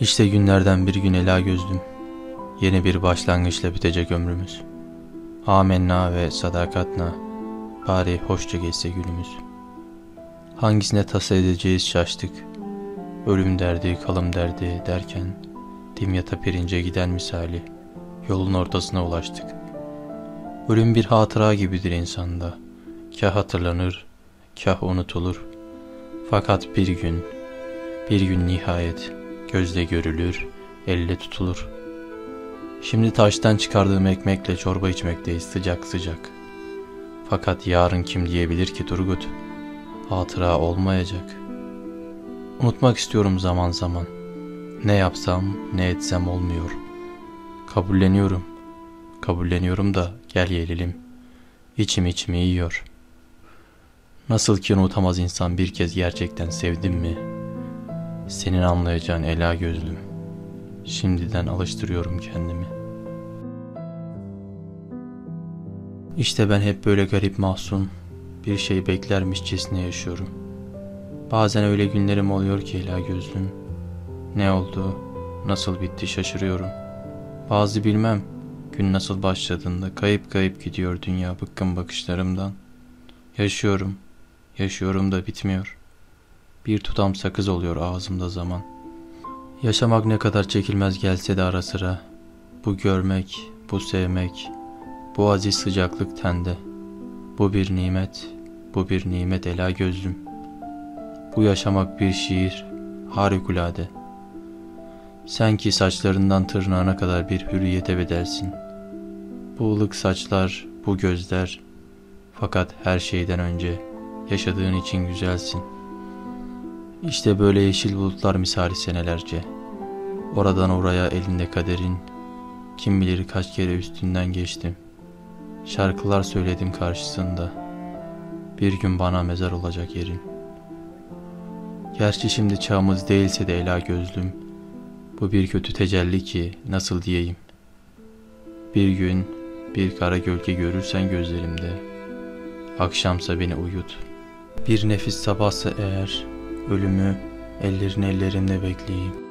İşte günlerden bir gün ela gözlüm, yeni bir başlangıçla bitecek ömrümüz. Amenna ve sadakatna, bari hoşça geçse günümüz. Hangisine tasa edeceğiz şaştık, ölüm derdi kalım derdi derken, dimyata pirince giden misali, yolun ortasına ulaştık. Ölüm bir hatıra gibidir insanda, kah hatırlanır, kah unutulur. Fakat bir gün nihayet, gözle görülür, elle tutulur. Şimdi taştan çıkardığım ekmekle çorba içmekteyiz sıcak sıcak. Fakat yarın kim diyebilir ki Turgut? Hatıra olmayacak. Unutmak istiyorum zaman zaman. Ne yapsam, ne etsem olmuyor. Kabulleniyorum da gel gelelim. İçim içimi yiyor. Nasıl ki unutamaz insan bir kez gerçekten sevdim mi? Senin anlayacağın ela gözlüm. Şimdiden alıştırıyorum kendimi. İşte ben hep böyle garip mahzun, bir şey beklermişçesine yaşıyorum. Bazen öyle günlerim oluyor ki ela gözlüm. Ne oldu, nasıl bitti şaşırıyorum. Bazı bilmem, gün nasıl başladığında kayıp kayıp gidiyor dünya bıkkın bakışlarımdan. Yaşıyorum da bitmiyor. Bir tutam sakız oluyor ağzımda zaman. Yaşamak ne kadar çekilmez gelse de ara sıra, bu görmek, bu sevmek, bu aziz sıcaklık tende. Bu bir nimet ela gözlüm. Bu yaşamak bir şiir, harikulade. Sen ki saçlarından tırnağına kadar bir hürriyete bedelsin. Bu ılık saçlar, bu gözler, fakat her şeyden önce yaşadığın için güzelsin. İşte böyle yeşil bulutlar misali senelerce, oradan oraya elinde kaderin, kim bilir kaç kere üstünden geçtim. Şarkılar söyledim karşısında, bir gün bana mezar olacak yerin. Gerçi şimdi çağımız değilse de ela gözlüm, bu bir kötü tecelli ki nasıl diyeyim. Bir gün bir kara gölge görürsen gözlerimde, akşamsa beni uyut. Bir nefis sabahsa eğer, ölümü ellerimde bekleyeyim.